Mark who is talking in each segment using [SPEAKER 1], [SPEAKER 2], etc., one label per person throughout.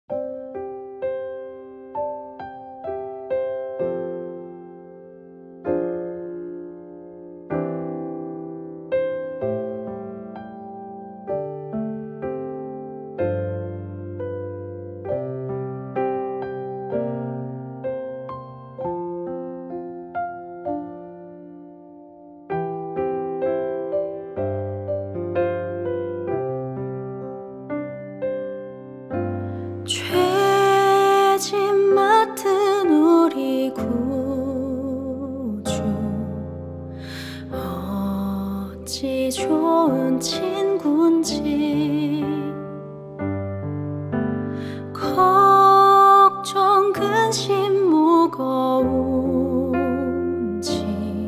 [SPEAKER 1] 죄짐 맡은 우리 구주, 어찌 좋은 친구인지, 걱정 근심 무거운지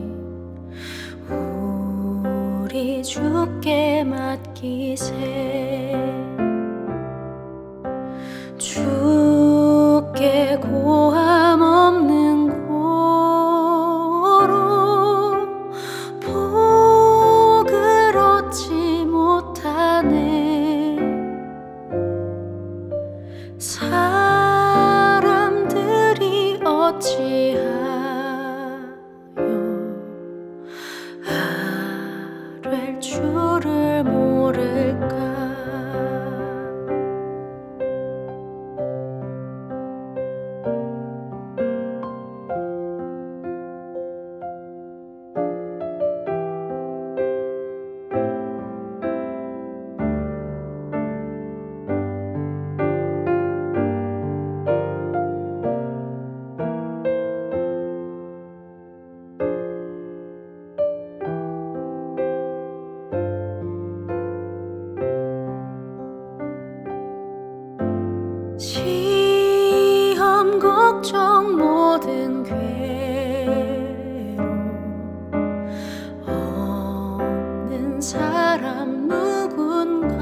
[SPEAKER 1] 우리 주께 맡기세. 주께 고함 없는 고로 복을 얻지 못하네. 사람들이 어찌하여 아뢰 줄을 모를까. 시험 걱정 모든 괴로움 없는 사람 누군가.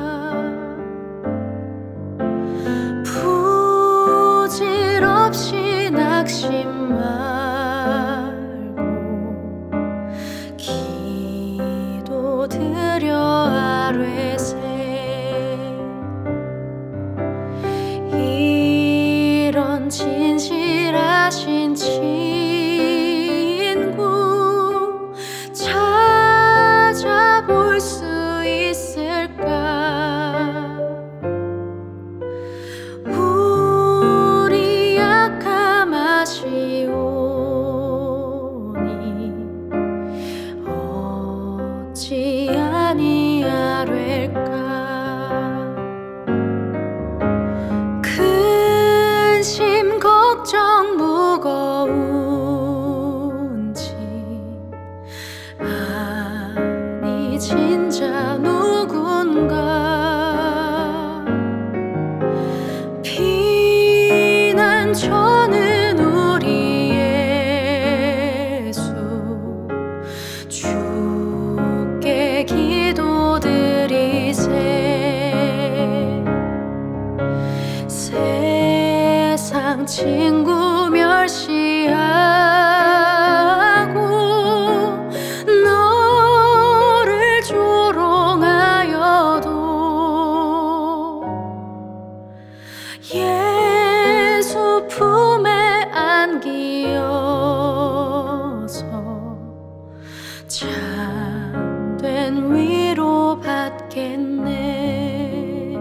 [SPEAKER 1] 부질없이 낙심 말고 기도 드려 아뢰세. 이런 진실하신 친구 찾아볼 수 있을까. 우리 약함 아시오니 어찌 아니하될까. 근심 걱정 무거운지 아니 진짜 누군가. 비난 처는 우리 예수 주께 기도드리세. 세상 친구 멸시하고 너를 조롱하여도 예수 품에 안기어서 참된 위로 받겠네.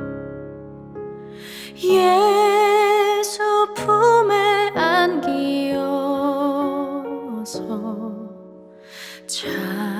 [SPEAKER 1] 예수 품에 안기어서 참